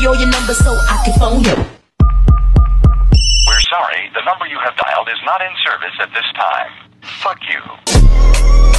me all your numbers so I can phone you. We're sorry, the number you have dialed is not in service at this time. Fuck you.